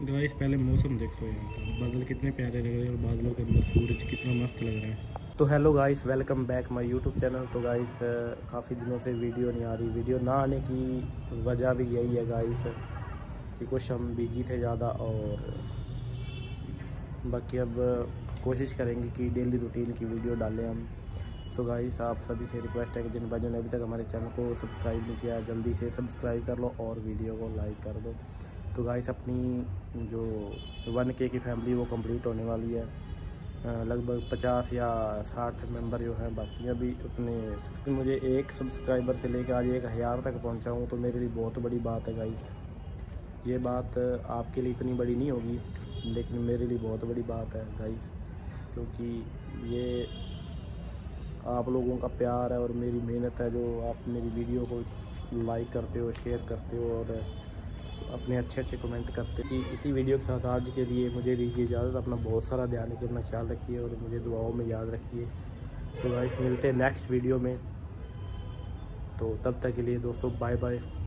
Guys पहले मौसम देखो यहाँ का, बादल कितने प्यारे लग रहे हैं और बादलों के अंदर सूरज कितना मस्त लग रहा है। तो hello guys, welcome back my YouTube channel. तो गाइस काफ़ी दिनों से वीडियो नहीं आ रही। वीडियो ना आने की वजह भी यही है गाइस कि कुछ हम बिजी थे ज़्यादा, और बाकी अब कोशिश करेंगे कि डेली रूटीन की वीडियो डालें हम। सो गाइस आप सभी से रिक्वेस्ट है कि जिन भाइयों ने अभी तक हमारे चैनल को सब्सक्राइब नहीं किया, जल्दी से सब्सक्राइब कर लो और वीडियो को लाइक कर दो। तो गाइस अपनी जो 1K की फैमिली वो कंप्लीट होने वाली है। लगभग 50 या 60 मेंबर जो हैं बाकी अभी उतने। मुझे एक सब्सक्राइबर से लेकर आज 1000 तक पहुंचा हूँ, तो मेरे लिए बहुत बड़ी बात है गाइस। ये बात आपके लिए इतनी बड़ी नहीं होगी, लेकिन मेरे लिए बहुत बड़ी बात है गाइस, क्योंकि ये आप लोगों का प्यार है और मेरी मेहनत है, जो आप मेरी वीडियो को लाइक करते हो, शेयर करते हो और अपने अच्छे कमेंट करते हो। इसी वीडियो के साथ आज के लिए मुझे दीजिए इजाज़त। अपना बहुत सारा ध्यान रखिए, अपना ख्याल रखिए और मुझे दुआओं में याद रखिए। तो गाइस मिलते हैं नेक्स्ट वीडियो में। तो तब तक के लिए दोस्तों बाय बाय।